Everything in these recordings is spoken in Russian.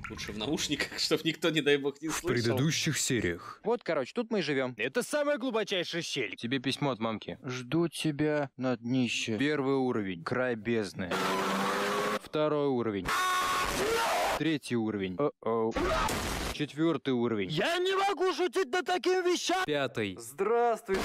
Лучше в наушниках, чтобы никто, не дай бог, не В слышал. предыдущих сериях. Вот, короче, тут мы и живем. Это самая глубочайшая щель. Тебе письмо от мамки. Жду тебя на днище. Первый уровень. Край бездны. Второй уровень. Третий уровень. О-оу. Четвертый уровень. Я не могу шутить над такими вещами. Пятый. Здравствуй.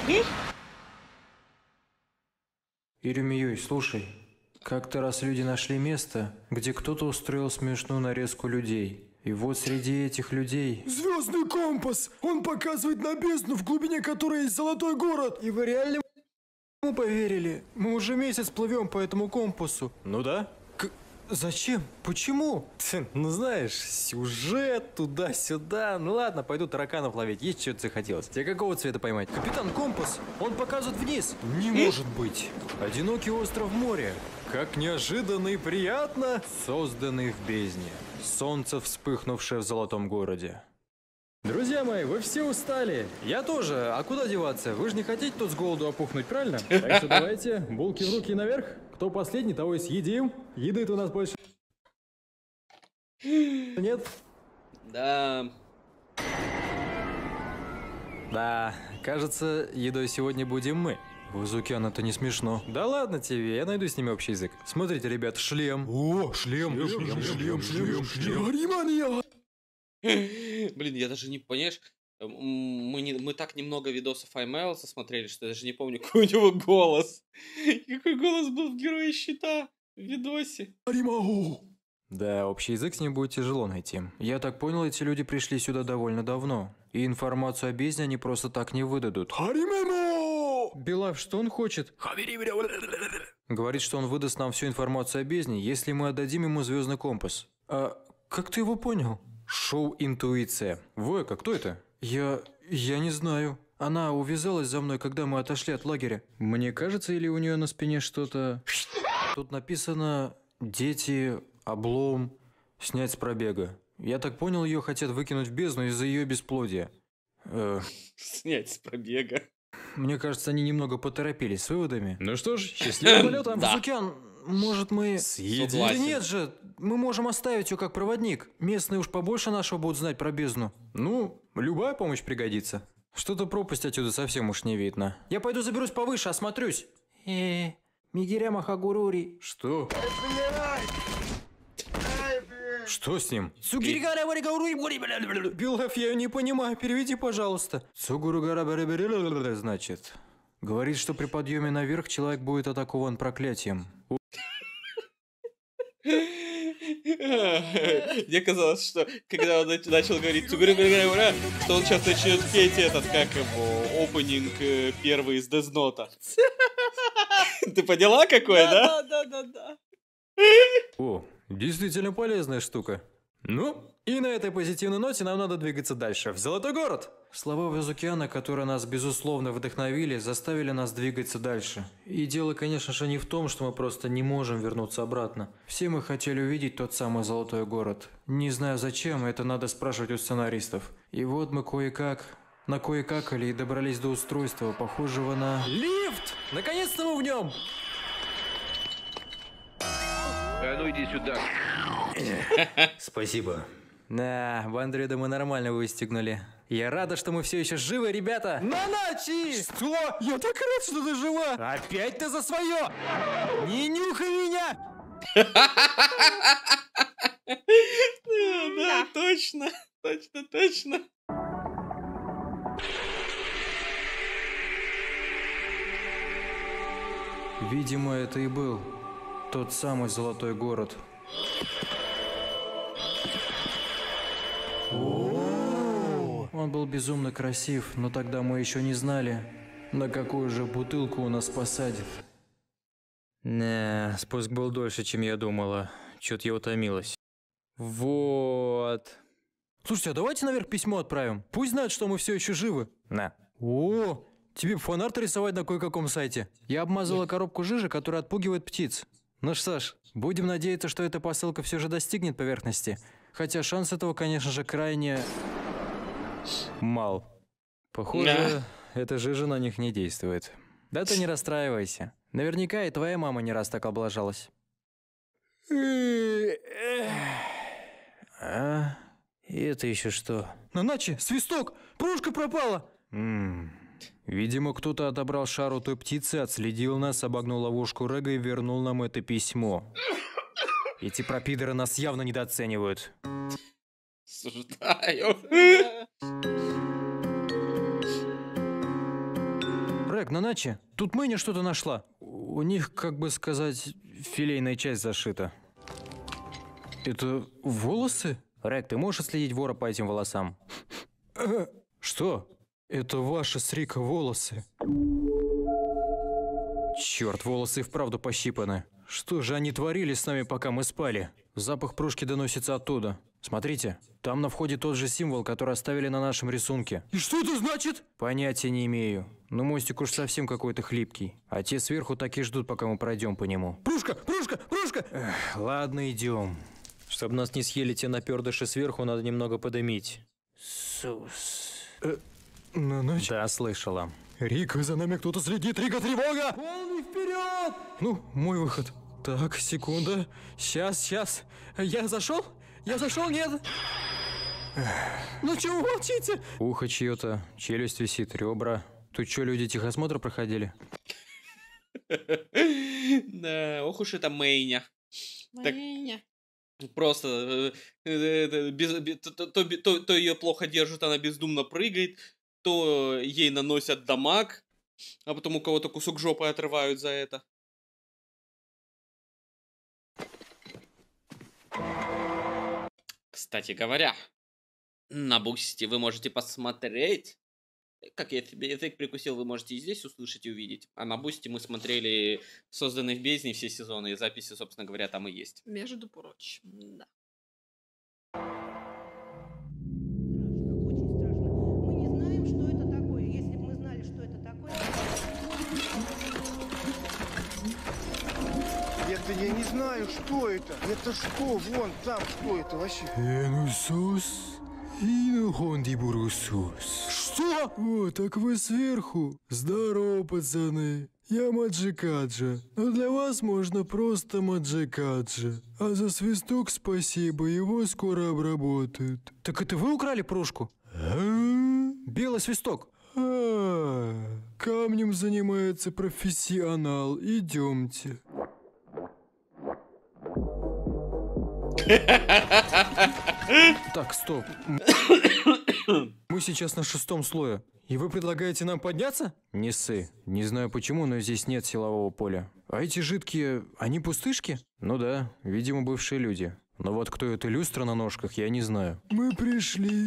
Ирюмиюй, слушай. Как-то раз люди нашли место, где кто-то устроил смешную нарезку людей. И вот среди этих людей... Звездный компас! Он показывает на бездну, в глубине которой есть золотой город! И вы реально ему поверили? Мы уже месяц плывем по этому компасу. Ну да. Зачем? Почему? Ну знаешь, сюжет туда-сюда. Ну ладно, пойду тараканов ловить. Есть что-то захотелось. Тебе какого цвета поймать? Капитан Компас, он показывает вниз. Не может быть. Одинокий остров в море. Как неожиданно и приятно. Созданный в бездне. Солнце, вспыхнувшее в золотом городе. Друзья мои, вы все устали. Я тоже. А куда деваться? Вы же не хотите тут с голоду опухнуть, правильно? Так что давайте, булки в руки и наверх. Кто последний, того и съедим. Еды-то у нас больше нет. Да. Да, кажется, едой сегодня будем мы. Вазукян, это не смешно. Да ладно тебе, я найду с ними общий язык. Смотрите, ребят, шлем. О, шлем! Внимание! Блин, я даже не, понимаешь, мы так немного видосов iMail смотрели, что я даже не помню, какой у него голос. Какой голос был в Герое Щита в видосе. Аримау! Да, общий язык с ним будет тяжело найти. Я так понял, эти люди пришли сюда довольно давно. И информацию о бездне они просто так не выдадут. Аримемо! Белав, что он хочет? Говорит, что он выдаст нам всю информацию о бездне, если мы отдадим ему звездный компас. А как ты его понял? Шоу «Интуиция». Войка, кто это? Я не знаю. Она увязалась за мной, когда мы отошли от лагеря. Мне кажется, или у нее на спине что-то... Тут написано «Дети, облом, снять с пробега». Я так понял, ее хотят выкинуть в бездну из-за ее бесплодия. Снять с пробега. Мне кажется, они немного поторопились с выводами. Ну что ж, счастливого полета. Да. Вазукян, может мы... Согласен. Да нет же, мы можем оставить ее как проводник. Местные уж побольше нашего будут знать про бездну. Ну, любая помощь пригодится. Что-то пропасть отсюда совсем уж не видно. Я пойду заберусь повыше, осмотрюсь. Мигиря Махагурури. Что? Что с ним? Белов, я не понимаю, переведи, пожалуйста. Цугуругара, значит. Говорит, что при подъеме наверх человек будет атакован проклятием. Мне казалось, что когда он начал говорить «Цугуру-гуру-гуру», что он сейчас начнет петь этот, как его, опенинг первый из Death Note. Ты поняла, какой, да? Да. О, действительно полезная штука. Ну, и на этой позитивной ноте нам надо двигаться дальше, в Золотой город. Слова Вазукяна, которые нас, безусловно, вдохновили, заставили нас двигаться дальше. И дело, конечно же, не в том, что мы просто не можем вернуться обратно. Все мы хотели увидеть тот самый Золотой город. Не знаю зачем, это надо спрашивать у сценаристов. И вот мы кое-как и добрались до устройства, похожего на... Лифт! Наконец-то мы в нем! А ну иди сюда. Спасибо. Да, в Андреда мы нормально выстегнули. Я рада, что мы все еще живы, ребята! Наночи! Что? Я так рад, что ты жива! Опять ты за свое! Не нюхай меня! Да, точно. Точно. Видимо, это и был тот самый Золотой город. Он был безумно красив, но тогда мы еще не знали, на какую же бутылку он нас посадит. Не, спуск был дольше, чем я думала. Чё-то я утомилась. Вот. Слушайте, а давайте наверх письмо отправим. Пусть знают, что мы все еще живы. На. О, тебе фанарт рисовать на кое-каком сайте. Я обмазала коробку жижи, которая отпугивает птиц. Ну что ж, будем надеяться, что эта посылка все же достигнет поверхности. Хотя шанс этого, конечно же, крайне... мал. Похоже, эта жижа на них не действует. Да ты не расстраивайся. Наверняка и твоя мама не раз так облажалась. А? И это еще что? Наначе, свисток! Пружка пропала! Видимо, кто-то отобрал шар у той птицы, отследил нас, обогнул ловушку Рега и вернул нам это письмо. Эти пропидоры нас явно недооценивают. Осуждаю. Рэг, Наначе, тут Мэня что-то нашла. У них, как бы сказать, филейная часть зашита. Это волосы? Рэг, ты можешь отследить вора по этим волосам? Что? Это ваши с Рика волосы. Черт, волосы и вправду пощипаны. Что же они творили с нами, пока мы спали? Запах пружки доносится оттуда. Смотрите, там на входе тот же символ, который оставили на нашем рисунке. И что это значит? Понятия не имею. Но мостик уж совсем какой-то хлипкий. А те сверху так и ждут, пока мы пройдем по нему. Пружка! Пружка! Пружка! Ладно, идем. Чтобы нас не съели те напердыши сверху, надо немного подымить. Сус. Наначе. Да, слышала. Рика, за нами кто-то следит! Рика, тревога! Полный вперед! Ну, мой выход. Так, секунда. Сейчас. Я зашел? Нет? Ну чего вы молчите? Ухо чье-то, челюсть висит, ребра. Тут что, люди техосмотр проходили? Да, ох уж это Мэйня. Мэйня. Просто то ее плохо держат, она бездумно прыгает, то ей наносят дамаг, а потом у кого-то кусок жопы отрывают за это. Кстати говоря, на Бусти вы можете посмотреть, как я себе язык прикусил, вы можете и здесь услышать и увидеть. А на Бусти мы смотрели «Созданные в бездне» все сезоны, и записи, собственно говоря, там и есть. Между прочим, да. Очень страшно. Мы не знаем, что это такое. Если бы мы знали, что это такое... Это я не знаю, что это. Это что? Вон там, что это вообще? Энусус инухондибурусус. Что? О, так вы сверху. Здорово, пацаны. Я Маджикаджа, но для вас можно просто Маджикаджа. А за свисток спасибо, его скоро обработают. Так это вы украли пружку? Белый свисток. Камнем занимается профессионал. Идемте. Так, стоп. Мы сейчас на 6-м слое. И вы предлагаете нам подняться? Не ссы. Не знаю почему, но здесь нет силового поля. А эти жидкие, они пустышки? Ну да, видимо, бывшие люди. Но вот кто эта люстра на ножках, я не знаю. Мы пришли.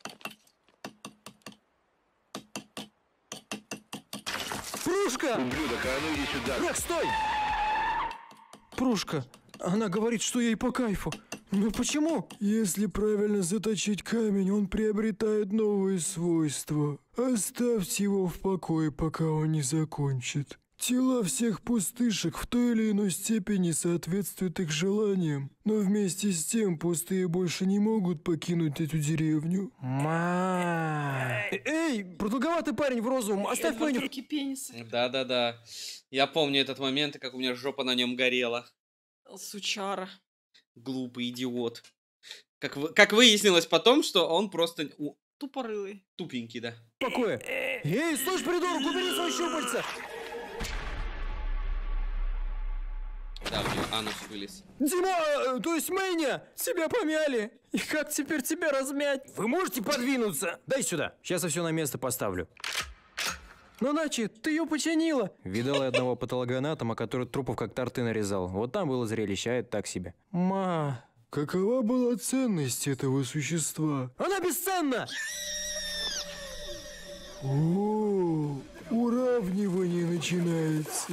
Пружка! Ублюдок, а ну иди сюда. Рэг, стой! Пружка, она говорит, что ей по кайфу. Ну почему? Если правильно заточить камень, он приобретает новые свойства. Оставьте его в покое, пока он не закончит. Тела всех пустышек в той или иной степени соответствуют их желаниям, но вместе с тем пустые больше не могут покинуть эту деревню. Эй, продолговатый парень в розовом, оставь Мэню. Руки пенисы. Да-да-да. Я помню этот момент, и как у меня жопа на нем горела. Сучара. Глупый идиот. Как выяснилось потом, что он просто Тупорылый. тупенький, да. Покоя. Эй, слышь, придурок, убери свои щупальца. Да, у него анус вылез. Дима, то есть Мэня, тебя помяли. И как теперь тебя размять? Вы можете подвинуться? Дай сюда. Сейчас я все на место поставлю. Ну, иначе ты ее починила. Видал я одного патологоанатома, который трупов как торты нарезал. Вот там было зрелище, а это так себе. Ма, какова была ценность этого существа? Она бесценна! О, уравнивание начинается.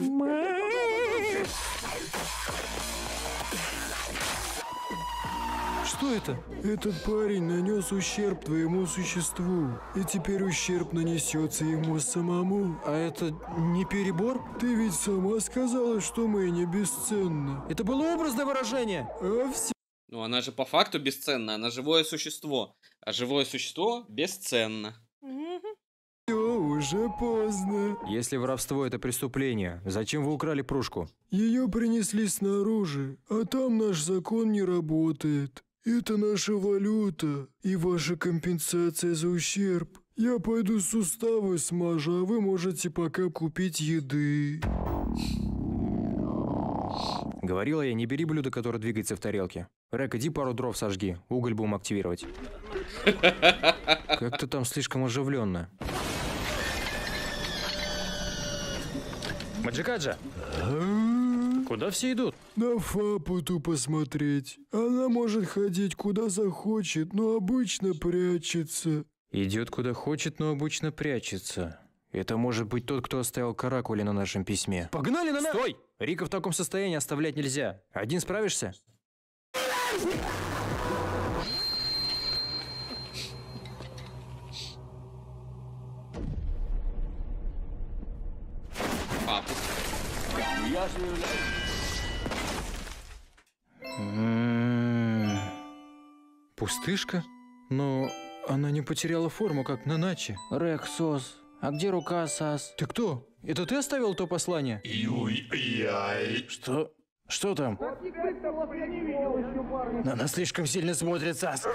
Что это? Этот парень нанес ущерб твоему существу, и теперь ущерб нанесется ему самому. А это не перебор? Ты ведь сама сказала, что Мэня бесценна. Это было образное выражение. А все... Ну, она же по факту бесценна, она живое существо. А живое существо бесценно. уже поздно. Если воровство это преступление, зачем вы украли пружку? Ее принесли снаружи, а там наш закон не работает. Это наша валюта и ваша компенсация за ущерб. Я пойду суставы смажу, а вы можете пока купить еды. Говорила я, не бери блюдо, которое двигается в тарелке. Рэк, иди пару дров сожги, уголь будем активировать. Как-то там слишком оживленно. Маджикаджа, куда все идут? На Фапуту посмотреть. Она может ходить куда захочет, но обычно прячется. Идет куда хочет, но обычно прячется. Это может быть тот, кто оставил каракули на нашем письме. Погнали на... Стой! Рика в таком состоянии оставлять нельзя. Один справишься? Пустышка? Но она не потеряла форму, как Наначи. Рэк, Сос, а где рука, Сас? Ты кто? Это ты оставил то послание? Что? Что там? На нас слишком сильно смотрит, Сас.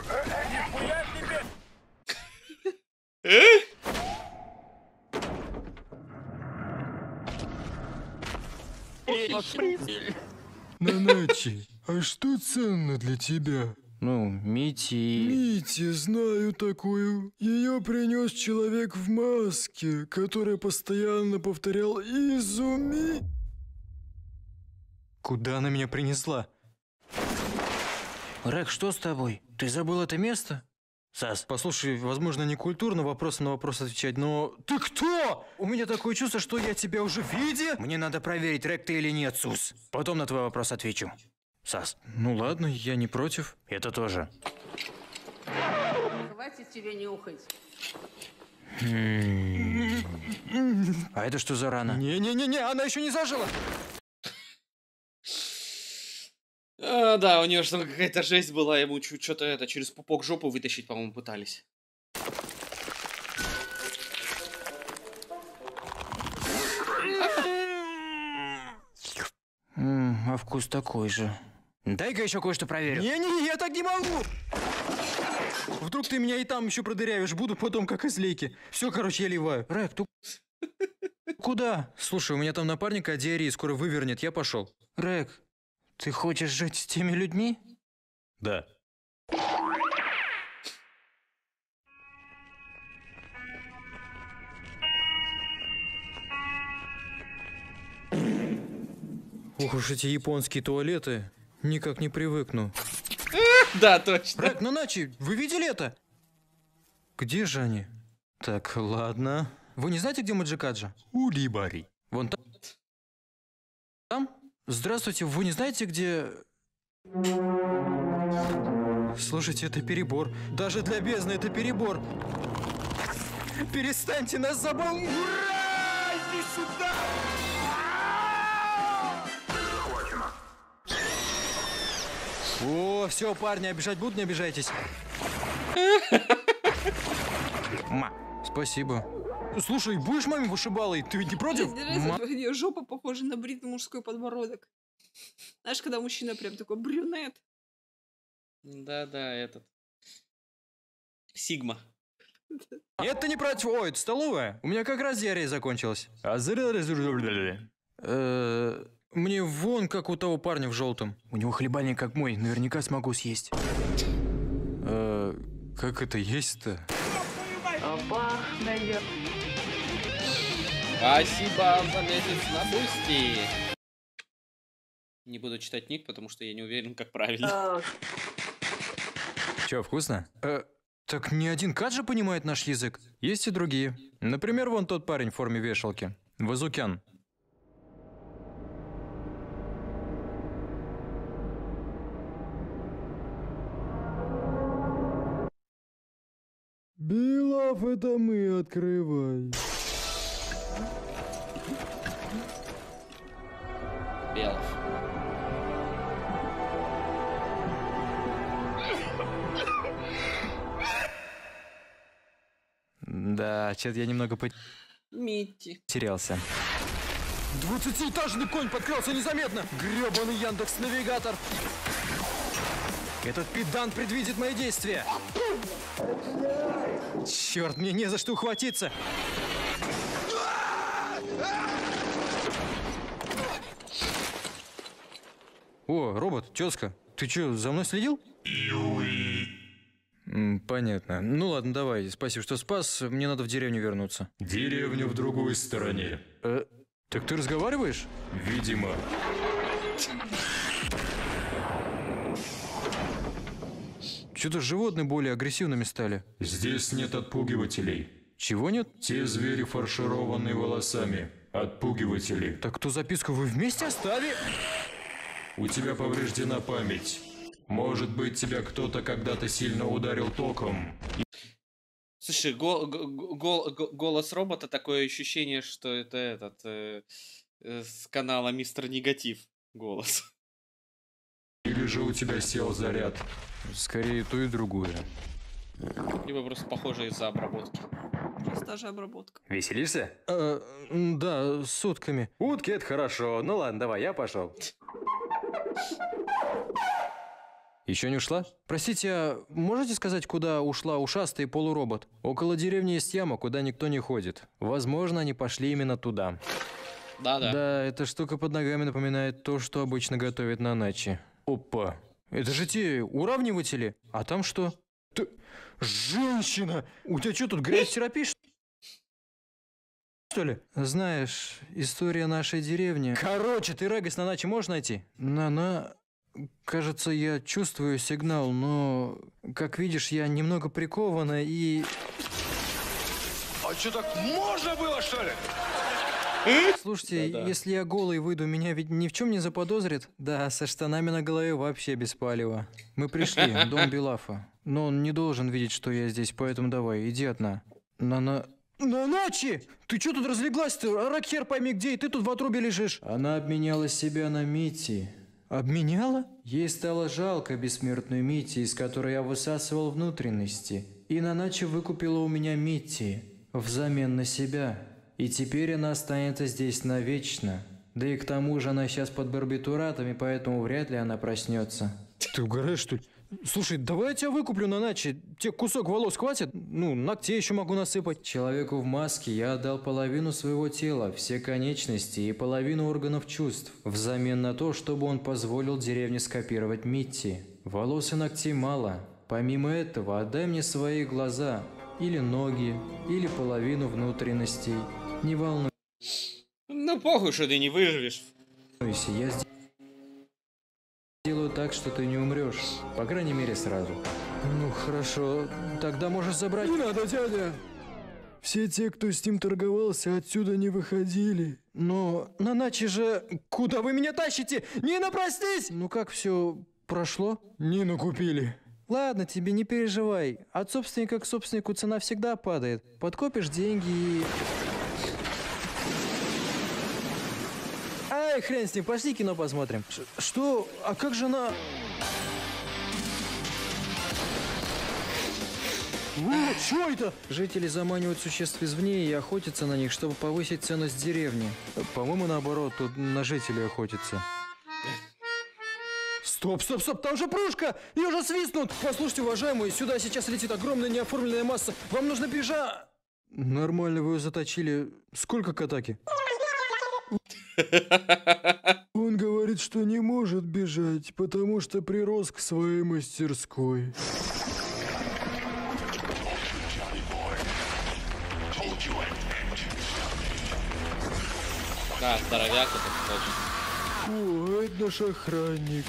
Наначи, а что ценно для тебя? Ну, Мити... Мити, знаю такую. Ее принес человек в маске, который постоянно повторял «Изуми». Куда она меня принесла? Рэк, что с тобой? Ты забыл это место? Сас, послушай, возможно, не культурно вопросом на вопрос отвечать, но... Ты кто? У меня такое чувство, что я тебя уже видел. Мне надо проверить, Рэк ты или нет, Сус. Потом на твой вопрос отвечу. Сас. Ну ладно, я не против. Это тоже. Хватит тебе нюхать. А это что за рана? Не-не-не, она еще не зажила. Да, у нее что какая-то жесть была, ему что-то это через пупок жопу вытащить, по-моему, пытались. А вкус такой же. Дай-ка еще кое-что проверю. Не-не, я так не могу. Вдруг ты меня и там еще продырявишь, буду потом как из лейки. Все, короче, я ливаю. Рэк, ты куда? Слушай, у меня там напарник от диареи скоро вывернет, я пошел. Рэк, ты хочешь жить с теми людьми? Да. Ох уж эти японские туалеты. Никак не привыкну. Да, точно. Рэк, Наначи, вы видели это? Где же они? Так, ладно. Вы не знаете, где Маджикаджа? Улибари. Вон там. Там? Здравствуйте, вы не знаете, где... Слушайте, это перебор. Даже для бездны это перебор. Перестаньте нас забыть! Ура! Иди сюда! О, все, парни, обижать будут, не обижайтесь. Спасибо. Слушай, будешь маме вышибалой? Ты ведь не против? Ее жопа похожа на бритый мужской подбородок. Знаешь, когда мужчина прям такой брюнет. Да-да, этот. Сигма. Нет, ты не против. Ой, это столовая. У меня как раз диарея закончилась. Мне вон как у того парня в желтом. У него хлебальник как мой, наверняка смогу съесть. Как это есть-то? Спасибо за месяц на Бусти. Не буду читать ник, потому что я не уверен, как правильно. Че, вкусно? Так не один Каджа понимает наш язык. Есть и другие. Например, вон тот парень в форме вешалки. Вазукян. Билав, это мы, открывай. Белов. Да, что-то я немного Митти. потерялся. 20-этажный конь подкрался незаметно. Гребаный Яндекс-навигатор. Этот педант предвидит мои действия. Черт, мне не за что ухватиться. О, робот, тезка, ты что, за мной следил? Понятно. Ну ладно, давай. Спасибо, что спас. Мне надо в деревню вернуться. Деревня в другой стороне. Так ты разговариваешь? Видимо. Что-то животные более агрессивными стали. Здесь нет отпугивателей. Чего нет? Те звери фаршированные волосами. Отпугиватели. Так ту записку вы вместе оставили? У тебя повреждена память. Может быть, тебя кто-то когда-то сильно ударил током. Слушай, голос робота, такое ощущение, что это этот с канала Мистер Негатив голос. Или же у тебя сел заряд. Скорее то и другое. Либо просто похоже из-за обработки. Просто та же обработка. Веселишься? Да, с утками. Утки — это хорошо. Ну ладно, давай, я пошел. Еще не ушла? Простите, а можете сказать, куда ушла ушастый полуробот? Около деревни есть яма, куда никто не ходит. Возможно, они пошли именно туда. Да-да. Да, эта штука под ногами напоминает то, что обычно готовят на ночи. Опа. Это же те уравниватели. А там что? Ты... Женщина! У тебя что, тут грязь-терапия, что ли? Знаешь, история нашей деревни... Короче, ты Регас на ночи можешь найти? Кажется, я чувствую сигнал, но, как видишь, я немного прикована и... А что, так можно было, что ли? Слушайте, если я голый выйду, меня ведь ни в чем не заподозрит? Да, со штанами на голове вообще без палева. Мы пришли, дом Белафа. Но он не должен видеть, что я здесь, поэтому давай, иди одна. На ночи! Ты что тут разлеглась-то? Рак хер пойми где, и ты тут в отрубе лежишь. Она обменяла себя на Мити. Обменяла? Ей стало жалко бессмертную Мити, из которой я высасывал внутренности. И Наначи выкупила у меня Мити взамен на себя. И теперь она останется здесь навечно. Да и к тому же она сейчас под барбитуратами, поэтому вряд ли она проснется. Ты угораешь, что ли? Слушай, давай я тебя выкуплю на Начи. Тебе кусок волос хватит? Ну, ногтей еще могу насыпать. Человеку в маске я отдал половину своего тела, все конечности и половину органов чувств, взамен на то, чтобы он позволил деревне скопировать Митти. Волос и ногтей мало. Помимо этого, отдай мне свои глаза, или ноги, или половину внутренностей. Не волнуйся. Ну, похуй, что ты не выживешь. Я сделаю так, что ты не умрешь. По крайней мере, сразу. Ну, хорошо. Тогда можешь забрать... Не надо, дядя. Все те, кто с ним торговался, отсюда не выходили. Но Наначи же... Куда вы меня тащите? Нина, простись! Ну, как все прошло? Нину купили. Ладно, тебе не переживай. От собственника к собственнику цена всегда падает. Подкопишь деньги и... Ай, хрен с ним, пошли кино посмотрим. Что? А как же она... Что это? Жители заманивают существ извне и охотятся на них, чтобы повысить ценность деревни. По-моему, наоборот, тут на жителей охотятся. Стоп, там же пружка! Ее же свистнут! Послушайте, уважаемые, сюда сейчас летит огромная неоформленная масса. Вам нужно бежать... Нормально, вы ее заточили. Сколько к атаке? Он говорит, что не может бежать, потому что прирос к своей мастерской. Да, здоровяк это точно. О, это наш охранник.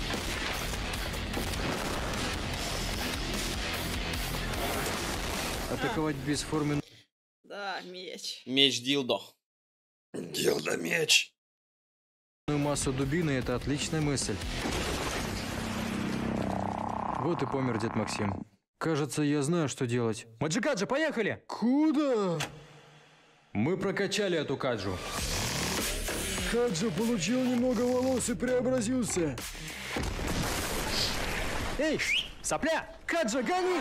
Атаковать бесформенную... Да, меч. Меч Дилдо. Дилдо-меч. Массу дубины — это отличная мысль. Вот и помер дед Максим. Кажется, я знаю, что делать. Маджикаджа, поехали! Куда? Мы прокачали эту каджу. Каджа получил немного волос и преобразился. Эй, сопля! Каджа, гони!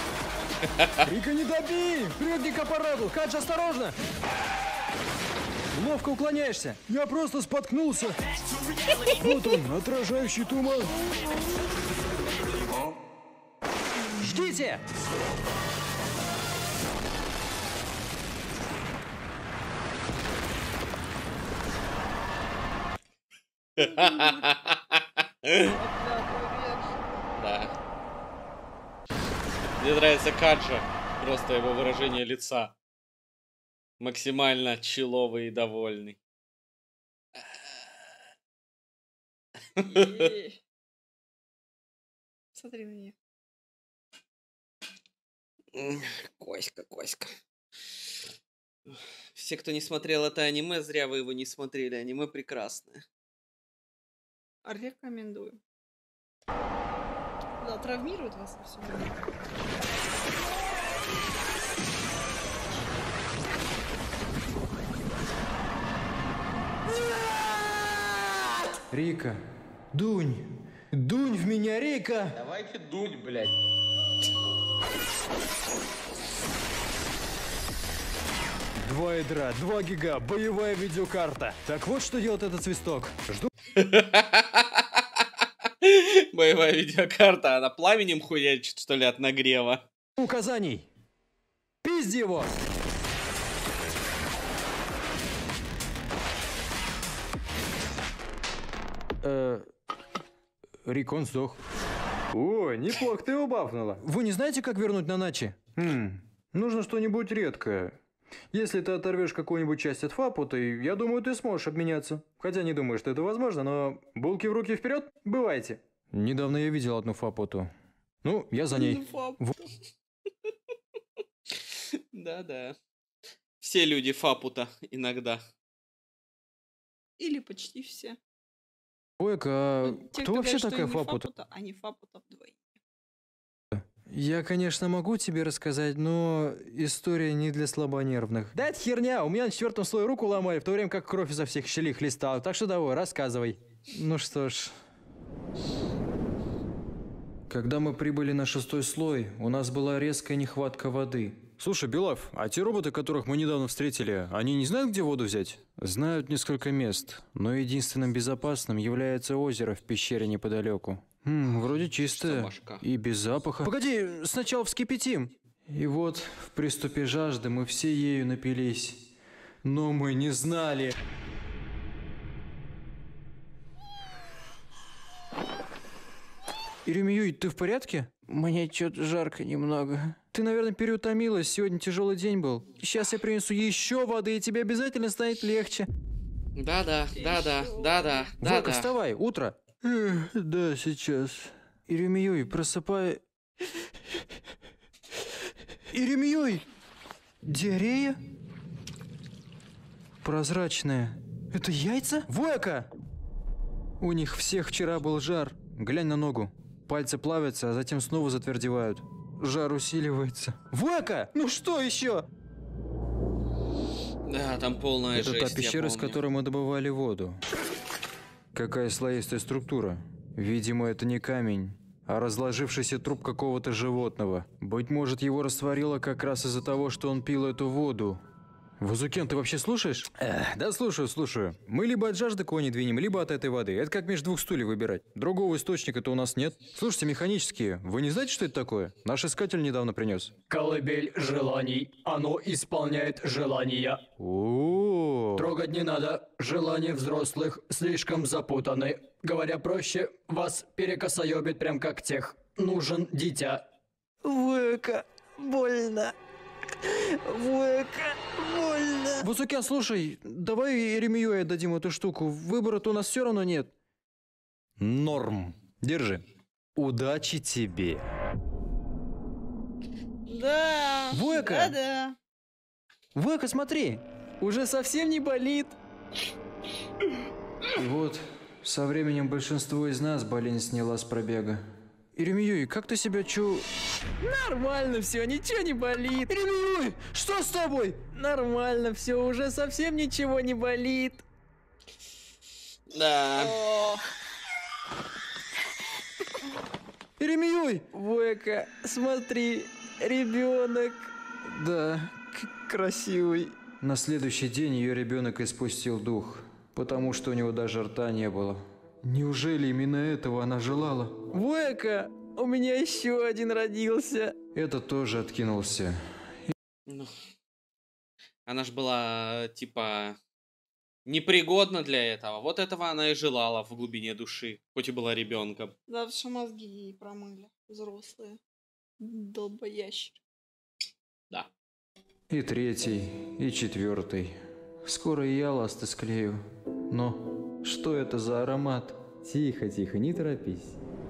Рика, не добей! Приводни к аппарату! Каджа, осторожно! Ловко уклоняешься. Я просто споткнулся. Вот он, отражающий туман. Ждите! Да. Мне нравится Каджа. Просто его выражение лица. Максимально человый и довольный. Смотри на нее. Коська, Коська. Все, кто не смотрел это аниме, зря вы его не смотрели. Аниме прекрасное. Рекомендую. Да, травмирует вас и все. Рика, дунь! Дунь в меня, Рика! Давайте дунь, блядь. Два ядра, 2 гига, боевая видеокарта. Так вот, что делает этот свисток. Жду. Боевая видеокарта, она пламенем хуячит, что ли, от нагрева? Указаний. Пизди его! Рик, он сдох. О, неплохо ты его бафнула. Вы не знаете, как вернуть на начи? Нужно что-нибудь редкое. Если ты оторвешь какую-нибудь часть от фапута, я думаю, ты сможешь обменяться. Хотя не думаю, что это возможно, но булки в руки вперед, бывайте. Недавно я видел одну фапуту. Ну, я за ней. Да-да. Все люди фапута иногда. Или почти все. Ой-ка, а Те, кто вообще говорят, что такая они фапута? Они фапута вдвоем. Я, конечно, могу тебе рассказать, но история не для слабонервных. Да это херня, у меня на 4-м слое руку ломали, в то время как кровь изо всех щелей хлестала. Так что давай, рассказывай. Ну что ж. Когда мы прибыли на 6-й слой, у нас была резкая нехватка воды. Слушай, Белав, а те роботы, которых мы недавно встретили, они не знают, где воду взять? Знают несколько мест, но единственным безопасным является озеро в пещере неподалеку. Вроде чистое Собашка. и без запаха. Погоди, сначала вскипятим. И вот в приступе жажды мы все ею напились. Но мы не знали. Иремьюй, ты в порядке? Мне что-то жарко немного. Ты, наверное, переутомилась, сегодня тяжелый день был. Сейчас я принесу еще воды, и тебе обязательно станет легче. Да-да, да-да. Войка, вставай, утро. Да, сейчас. Иремьюй, просыпай. Иремьюй! Диарея? Прозрачная. Это яйца? Войка! У них всех вчера был жар. Глянь на ногу. Пальцы плавятся, а затем снова затвердевают. Жар усиливается. Войка! Ну что еще? Да, там полная Это жесть, та пещера, я с помню. которой мы добывали воду. Какая слоистая структура. Видимо, это не камень, а разложившийся труп какого-то животного. Быть может, его растворило как раз из-за того, что он пил эту воду. Вазукен, ты вообще слушаешь? Да, слушаю. Мы либо от жажды кони двинем, либо от этой воды. Это как между двух стульев выбирать. Другого источника-то у нас нет. Слушайте, механические, вы не знаете, что это такое? Наш искатель недавно принес. Колыбель желаний. Оно исполняет желания. Трогать не надо. Желания взрослых слишком запутаны. Говоря проще, вас перекосоебит прям как тех. Нужен дитя. Войка, больно. Войка, больно. Вазукен, слушай, давай Еремию отдадим эту штуку. Выбора-то у нас все равно нет. Норм. Держи. Удачи тебе. Да. Войка! Да. Войка, смотри, уже совсем не болит. И вот, со временем большинство из нас болезнь сняла с пробега. Иремьюй, как ты себя Нормально все, ничего не болит. Иремьюй, что с тобой? Нормально все, уже совсем ничего не болит. Да. Иремьюй! Войка, смотри, ребенок. Да, красивый. На следующий день ее ребенок испустил дух, потому что у него даже рта не было. Неужели именно этого она желала? Вуэка, у меня еще один родился. Этот тоже откинулся. Ну, она ж была, типа, непригодна для этого. Вот этого она и желала в глубине души, хоть и была ребенком. Да, потому что мозги ей промыли. Взрослые. Долбоящер. Да. И третий, и четвертый. Скоро и я ласты склею. Но что это за аромат? Тихо, тихо, не торопись.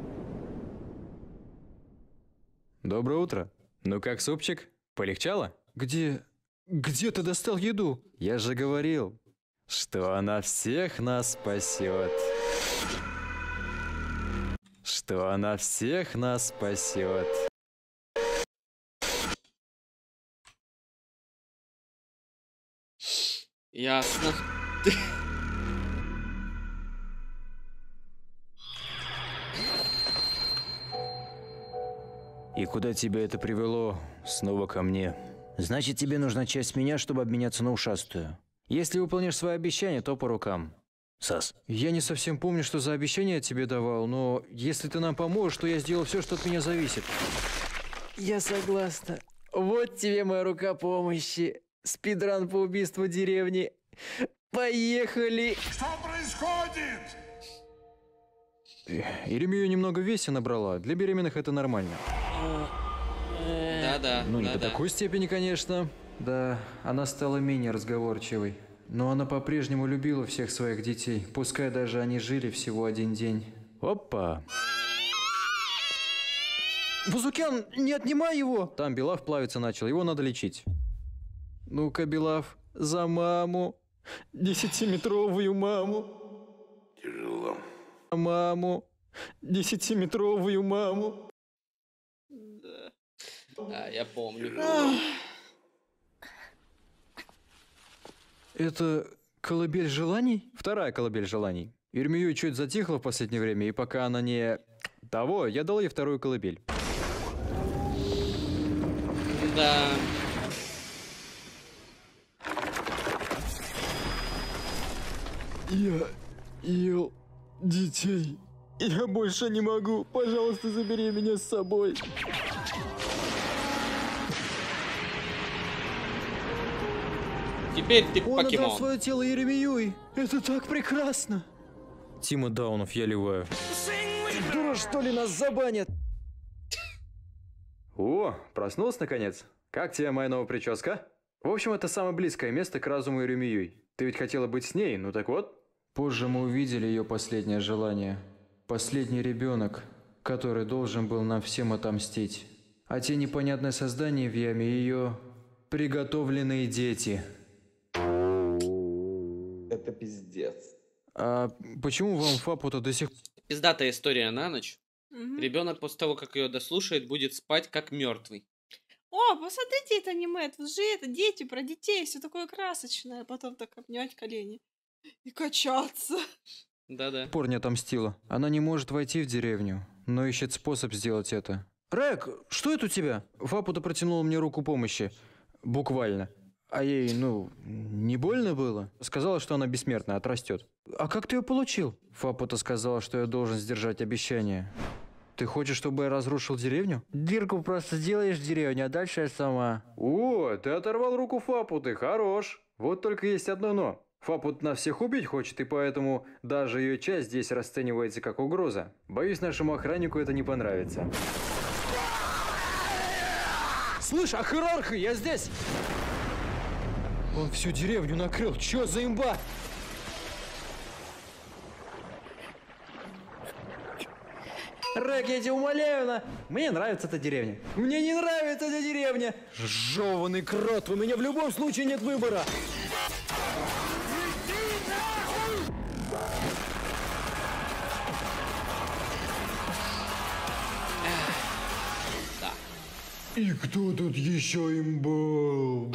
Доброе утро. Ну как, супчик? Полегчало? Где ты достал еду? Я же говорил, что она всех нас спасет. Что она всех нас спасет. Ясно. И куда тебя это привело? Снова ко мне. Значит, тебе нужна часть меня, чтобы обменяться на ушастую. Если выполнишь свои обещания, то по рукам. Сас. Я не совсем помню, что за обещание я тебе давал, но если ты нам поможешь, то я сделаю все, что от меня зависит. Я согласна. Вот тебе моя рука помощи. Спидран по убийству деревни. Поехали! Что происходит? Иеремию немного веса набрала. Для беременных это нормально. Да-да. Ну, не да, до да. такой степени, конечно. Да, она стала менее разговорчивой. Но она по-прежнему любила всех своих детей, пускай даже они жили всего один день. Опа. Бузукян, не отнимай его! Там Белав плавиться начал, его надо лечить. Ну-ка, Белав, за маму. 10-метровую маму. Тяжело. Маму. 10-метровую маму. Да, я помню. Это колыбель желаний? Вторая колыбель желаний. Ирмию чуть затихла в последнее время, и пока она не... Того, я дал ей вторую колыбель. Да. Я ел детей. Я больше не могу. Пожалуйста, забери меня с собой. Теперь ты Он отдал покемон. свое тело Иеремиюй. Это так прекрасно. Тима Даунов, я ливаю. Дура, что ли, нас забанят? О, проснулся наконец. Как тебе моя новая прическа? В общем, это самое близкое место к разуму Иеремиюй. Ты ведь хотела быть с ней, ну так вот. Позже мы увидели ее последнее желание. Последний ребенок, который должен был нам всем отомстить. А те непонятные создания в яме ее приготовленные дети. Это пиздец. А почему вам Фапу-то до сих... Пиздатая история на ночь. Мгм. Ребенок после того, как ее дослушает, будет спать как мертвый. О, посмотрите, это аниме, это же это дети, про детей, все такое красочное. Потом так обнять колени и качаться. Да-да. пор не отомстила? Она не может войти в деревню, но ищет способ сделать это. Рэк, что это у тебя? Фапу-то протянула мне руку помощи. Буквально. А ей, не больно было? Сказала, что она бессмертная, отрастет. А как ты ее получил? Фапу-то сказала, что я должен сдержать обещание. Ты хочешь, чтобы я разрушил деревню? Дырку просто сделаешь в деревне, а дальше я сама. О, ты оторвал руку Фапу, ты хорош. Вот только есть одно но. Фапут нас всех убить хочет, и поэтому даже ее часть здесь расценивается как угроза. Боюсь, нашему охраннику это не понравится. Слышь, Ахирарха, я здесь! Он всю деревню накрыл, чё за имба? Рэк, я тебя умоляю, мне нравится эта деревня. Мне не нравится эта деревня. Жёванный крот, у меня в любом случае нет выбора. И кто тут еще имбал?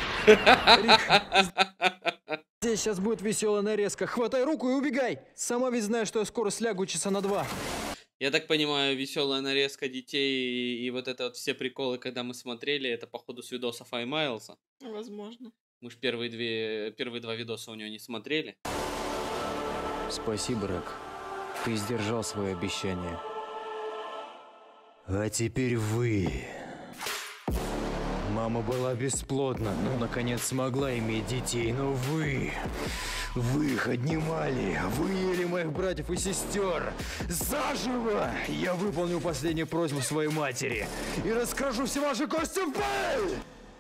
Здесь сейчас будет веселая нарезка. Хватай руку и убегай. Сама ведь знаешь, что я скоро слягу часа на 2. Я так понимаю, веселая нарезка детей и вот это вот все приколы, когда мы смотрели, это походу с видосов iMiles'а. Возможно. Мы ж первые два видоса у него не смотрели. Спасибо, Рэк. Ты сдержал свое обещание. А теперь вы. Мама была бесплодна, но наконец смогла иметь детей, но вы их отнимали, вы ели моих братьев и сестер заживо! Я выполню последнюю просьбу своей матери и раскрошу все ваши кости в пыль!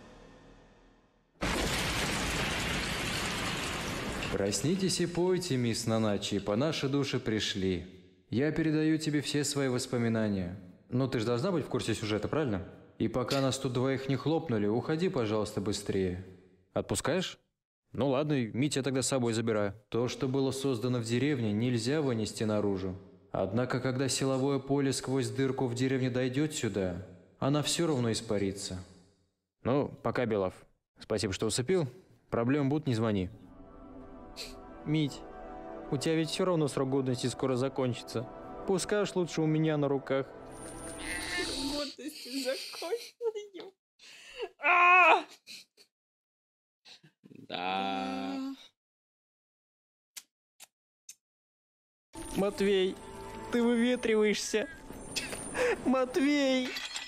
Проснитесь и пойте, мисс Наначи, по нашей душе пришли. Я передаю тебе все свои воспоминания. Но ты же должна быть в курсе сюжета, правильно? И пока нас тут двоих не хлопнули, уходи, пожалуйста, быстрее. Отпускаешь? Ну ладно, Митя тогда с собой забираю. То, что было создано в деревне, нельзя вынести наружу. Однако, когда силовое поле сквозь дырку в деревне дойдет сюда, она все равно испарится. Ну, пока, Белов. Спасибо, что усыпил. Проблем будут, не звони. Мить, у тебя ведь все равно срок годности скоро закончится. Пускай уж лучше у меня на руках. Годности закончил. Да. Матвей, ты выветриваешься. Матвей!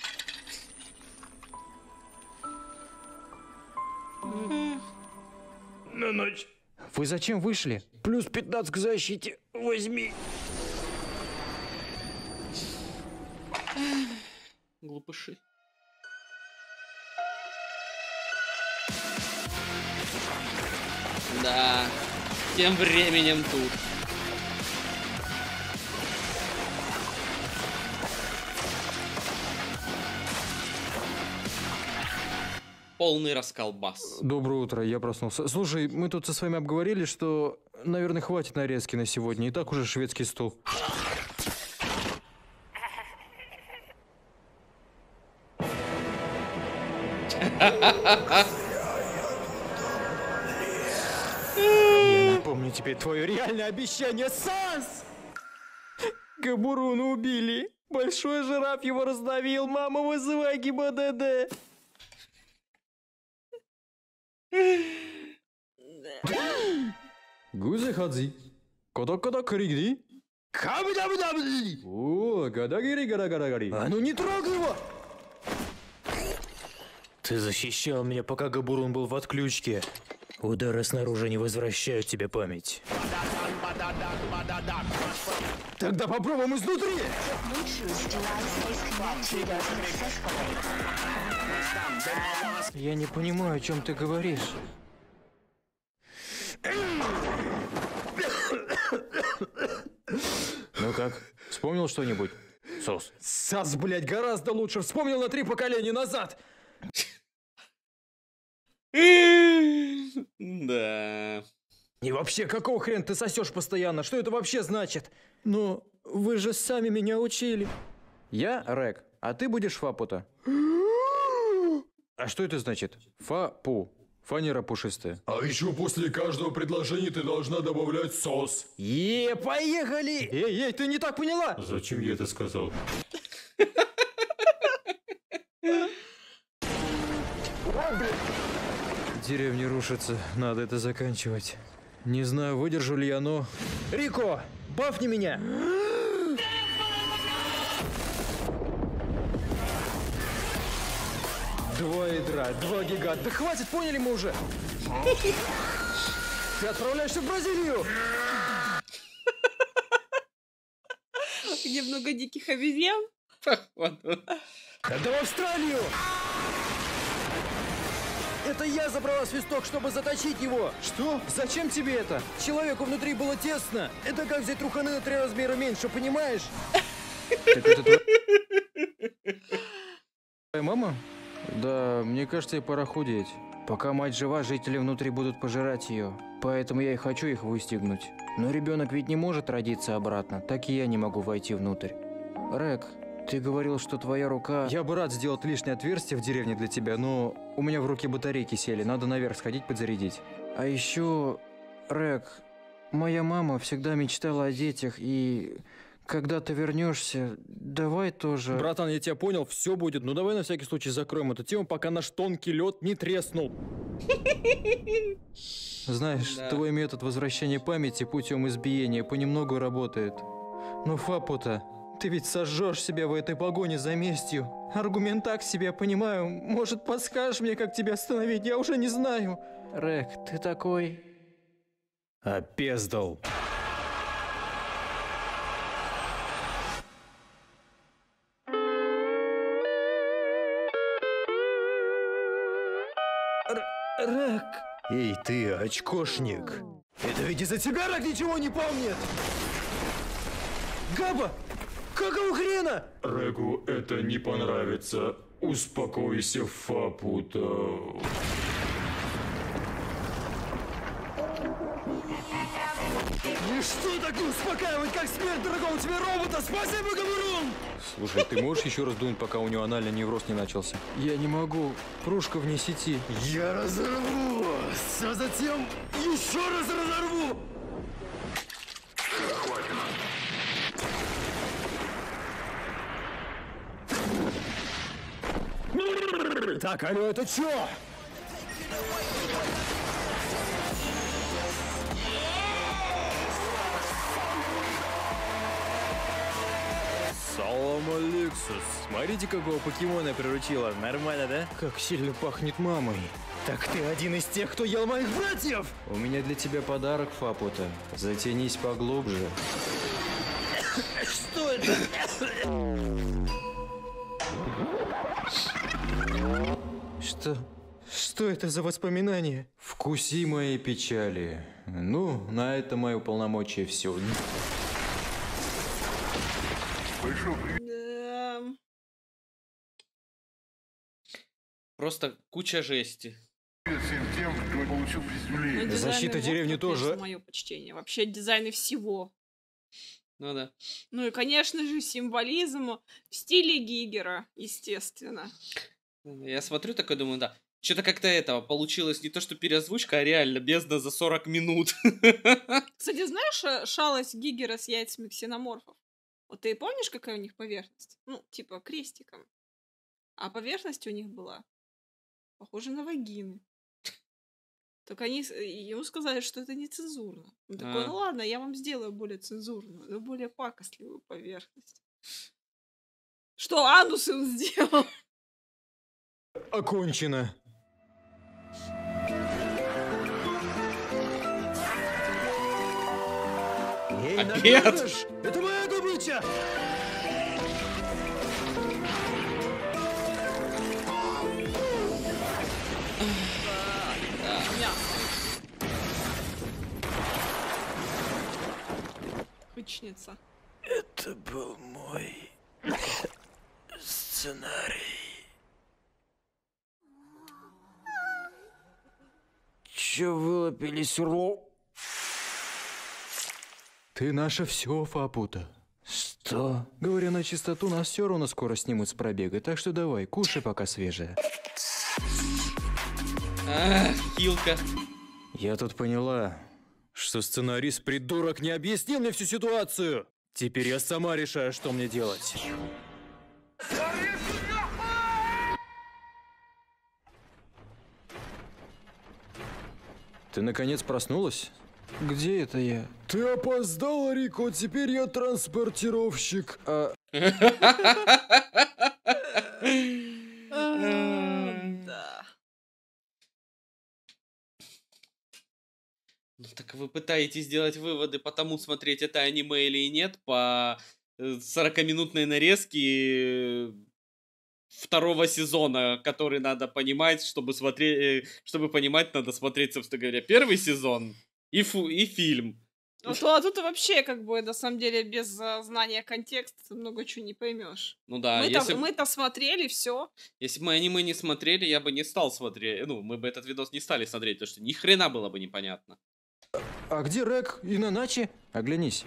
На ночь. Вы зачем вышли? Плюс 15 к защите. Возьми. Глупыши. Да. Тем временем тут. Полный расколбас. Доброе утро, я проснулся. Слушай, мы тут со вами обговорили, что, наверное, хватит нарезки на сегодня. И так уже шведский стол. Я напомню тебе твое реальное обещание, Санс! Габуруна убили. Большой жираф его раздавил. Мама, вызывай ГИБДД. Гузе хадзи. Кода-кода кригди. Кабы-дабы-дабы! О, гадагири-гада-гада-гари. А ну не трогай его! Ты защищал меня, пока Габурун был в отключке. Удары снаружи не возвращают тебе память. Тогда попробуем изнутри! Я не понимаю, о чем ты говоришь. Ну как, вспомнил что-нибудь? Сос. Сас, блядь, гораздо лучше. Вспомнил на 3 поколения назад. Да. И вообще, какого хрена ты сосешь постоянно? Что это вообще значит? Ну, вы же сами меня учили. Я Рэк, а ты будешь Фапута. А что это значит? Фа-пу. Фанера пушистая. А еще после каждого предложения ты должна добавлять сос. Поехали! Эй, ты не так поняла? Зачем я это сказал? Деревня рушится, надо это заканчивать. Не знаю, выдержу ли я, но... Рико, бафни меня! Два ядра, 2 гиганта. Да хватит, поняли мы уже? Ты отправляешься в Бразилию! Где много диких обезьян? Тогда в Австралию! Это я забрала свисток, чтобы заточить его. Что? Зачем тебе это? Человеку внутри было тесно. Это как взять труханы на 3 размера меньше, понимаешь? Так это твоя мама? Да, мне кажется, ей пора худеть. Пока мать жива, жители внутри будут пожирать ее. Поэтому я и хочу их выстегнуть. Но ребенок ведь не может родиться обратно, так и я не могу войти внутрь. Рэк, ты говорил, что твоя рука... Я бы рад сделать лишнее отверстие в деревне для тебя, но у меня в руке батарейки сели, надо наверх сходить подзарядить. А еще, Рэк, моя мама всегда мечтала о детях, и когда ты вернешься, давай тоже... Братан, я тебя понял, все будет. Ну давай на всякий случай закроем эту тему, пока наш тонкий лед не треснул. Знаешь, Да. твой метод возвращения памяти путем избиения понемногу работает. Но Фапута, ты ведь сожжешь себя в этой погоне за местью. Аргумент так себе, понимаю. Может, подскажешь мне, как тебя остановить? Я уже не знаю. Рек, ты такой... Опездал. Рек... Эй, ты, очкошник. Это ведь из-за тебя Рак ничего не помнит! Габа! Какого хрена? Регу это не понравится. Успокойся, Фапута. И что такое успокаивать, как смерть дорогого тебе робота? Спасибо, Гамурун! Слушай, ты можешь еще раз дунуть, пока у него анальный невроз не начался? Я не могу. Пружка вне сети. Я разорву, а затем еще раз разорву! Так, алло, это чё? Салам Алексус. Смотрите, какого покемона я приручила. Нормально, да? Как сильно пахнет мамой. Так ты один из тех, кто ел моих братьев! У меня для тебя подарок, Фапута. Затянись поглубже. Что это? Что это за воспоминания? Вкуси мои печали. Ну, на это мое полномочие все. Да. Просто куча жести. Всем тем, кто получил Ну, приземление. дизайны Защита деревни Вовка, конечно, тоже. мое почтение. Вообще дизайны всего. Ну да. Ну и, конечно же, символизм в стиле Гигера, естественно. Я смотрю такой, думаю, да. Что-то как-то этого получилось не то, что переозвучка, а реально бездна за 40 минут. Кстати, знаешь, шалость Гигера с яйцами ксеноморфов? Вот ты помнишь, какая у них поверхность? Ну, типа крестиком. А поверхность у них была похожа на вагины. Только они ему сказали, что это не цензурно. Он такой, ну ладно, я вам сделаю более цензурную, но более пакостливую поверхность. Что анус им сделал? Окончено. Эй, Опять? надежь! Это моя добыча! Хычница. Это был мой сценарий. Чё вылупились, урло? Ты наше все, Фапута. Что? Говоря на чистоту, нас все равно скоро снимут с пробега, так что давай, кушай пока свежее. Хилка. Я тут поняла, что сценарист придурок не объяснил мне всю ситуацию. Теперь я сама решаю, что мне делать. Ты наконец проснулась? Где это я? Ты опоздал, Рико, теперь я транспортировщик. Да. Ну, так вы пытаетесь сделать выводы по тому, смотреть это аниме или нет, по 40-минутной нарезке второго сезона, который надо понимать, чтобы смотреть, чтобы понимать, надо смотреть, собственно говоря, первый сезон и фильм. А тут вообще, как бы, на самом деле, без знания контекста ты много чего не поймешь. Ну да, Мы-то смотрели все. Если бы мы аниме не смотрели, я бы не стал смотреть. Ну, мы бы этот видос не стали смотреть, потому что ни хрена было бы непонятно. А где Рек и Наначи? Оглянись.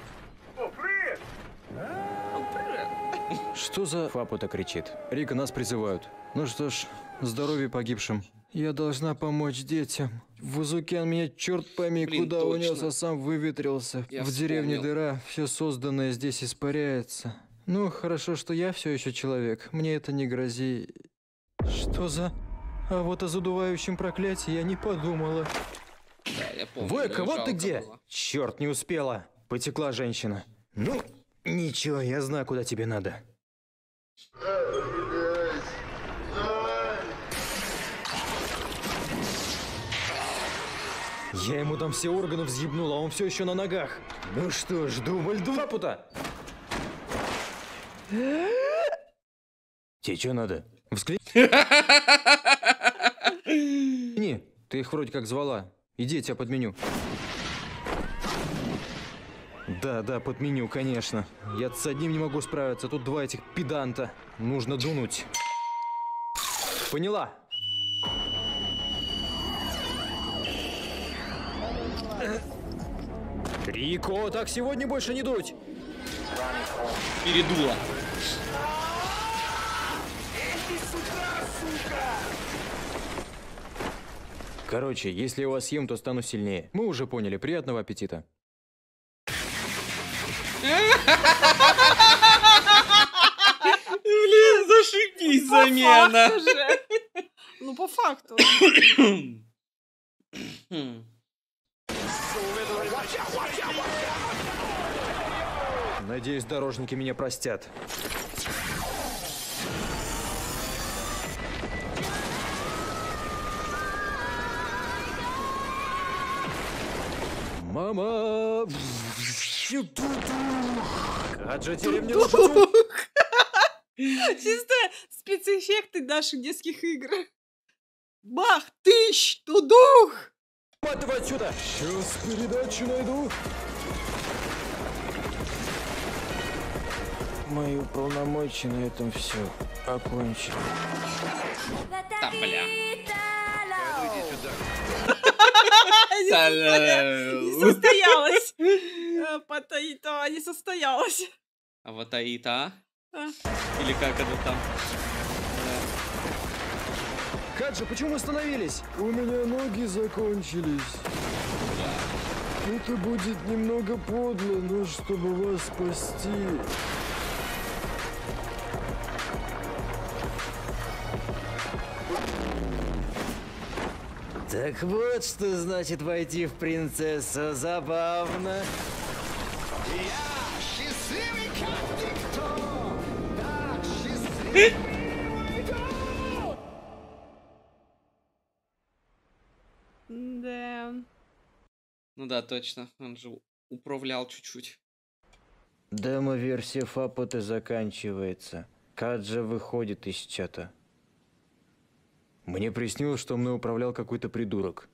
Что за... Фапута кричит. Рика, нас призывают. Ну что ж, здоровья погибшим. Я должна помочь детям. Вузукян меня, черт пойми, Блин, куда точно. унес, а сам выветрился. Я В деревне вспомнил. дыра, все созданное здесь испаряется. Ну, хорошо, что я все еще человек. Мне это не грози. Что за... А вот о задувающем проклятии я не подумала. Да, я помню. Войка, вот ты жалко где? было. Черт, не успела. Потекла женщина. Ну, ничего, я знаю, куда тебе надо. Я ему там все органы взъебнул, а он все еще на ногах. Ну что ж, дубль два пута. Тебе что надо? Не, ты их вроде как звала. Иди, я тебя подменю. Да, подменю, конечно. Я с одним не могу справиться, тут два этих педанта. Нужно дунуть. Поняла? Рико, так сегодня больше не дуть. Передуло. Короче, если я вас съем, то стану сильнее. Мы уже поняли. Приятного аппетита. Блин, зашибись, замена. По факту же. Ну, по факту. Надеюсь, дорожники меня простят. Мама! Каджа деревня. Чисто спецэффекты наших детских игр. Бах, тыщ, тудух! Матывай отсюда! Сейчас передачу найду. Мои уполномочия на этом все окончили. Да, бля. Не состоялось. Потаито не состоялось. А вот Аита? Или как это там? Каджа, почему остановились? У меня ноги закончились. Это будет немного подло, но чтобы вас спасти. Так вот, что значит войти в принцессу. Забавно. Да. Ну да, точно. Он же управлял чуть-чуть. Демо-версия Фапота заканчивается. Каджа выходит из чата. Мне приснилось, что мной управлял какой-то придурок.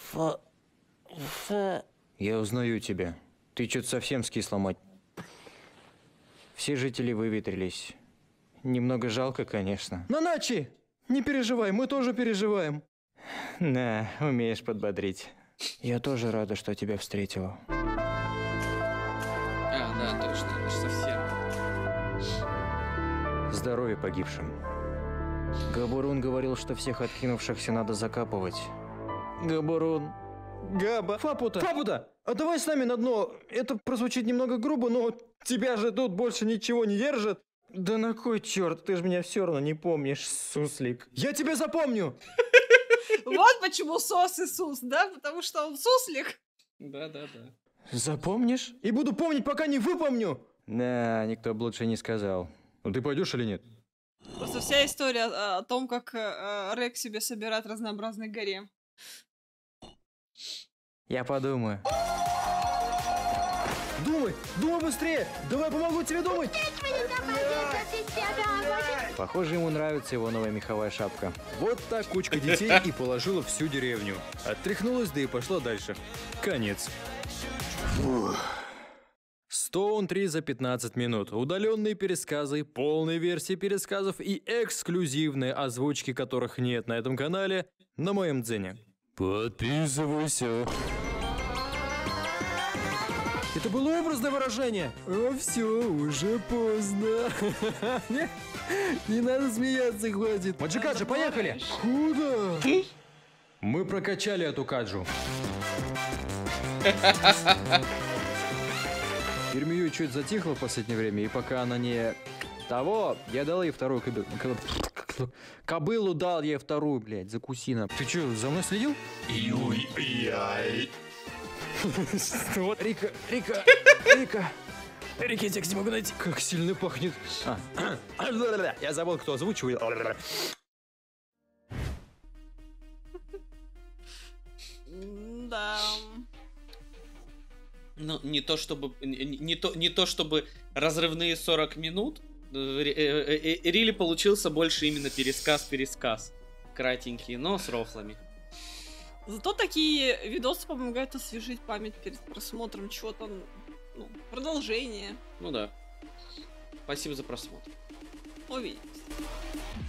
Я узнаю тебя. Ты что-то совсем скисла, мать. Все жители выветрились. Немного жалко, конечно. Наначи! Не переживай, мы тоже переживаем. Да, умеешь подбодрить. Я тоже рада, что тебя встретила. А, да, точно, это же совсем. Здоровья погибшим. Габурун говорил, что всех откинувшихся надо закапывать. Габурун. Габа. Фапута. Фапута! А давай с нами на дно. Это прозвучит немного грубо, но тебя же тут больше ничего не держит. Да на кой черт? Ты же меня все равно не помнишь, суслик. Я тебя запомню! Вот почему сос Иисус, да? Потому что он суслик. Да. Запомнишь? И буду помнить, пока не выпомню! Да, никто бы лучше не сказал. Ну ты пойдешь или нет? Просто вся история о том, как Рек себе собирает разнообразный гарем. Я подумаю. Думай быстрее! Давай помогу тебе думать! Похоже, ему нравится его новая меховая шапка. Вот так кучка детей и положила всю деревню. Оттряхнулась, да и пошла дальше. Конец. Stone 3 за 15 минут. Удаленные пересказы, полные версии пересказов и эксклюзивные озвучки, которых нет на этом канале, на моем дзене. Подписывайся. Это было образное выражение. А все, уже поздно. Не надо смеяться, хватит. Маджикаджи, поехали! Куда? Мы прокачали эту каджу. Ирмию чуть затихло в последнее время, и пока она не... Того, я дал ей вторую кобылу дал ей вторую, блядь, закусина. Ты что, за мной следил? Вот, Рика. Рик, я тебя не могу найти. Как сильно пахнет. Я забыл, кто озвучивает. Да. Ну, не то чтобы разрывные 40 минут. Рили получился больше именно пересказ. Кратенький, но с рофлами. Зато такие видосы помогают освежить память перед просмотром чего-то, ну, продолжение. Ну да. Спасибо за просмотр. Увидимся.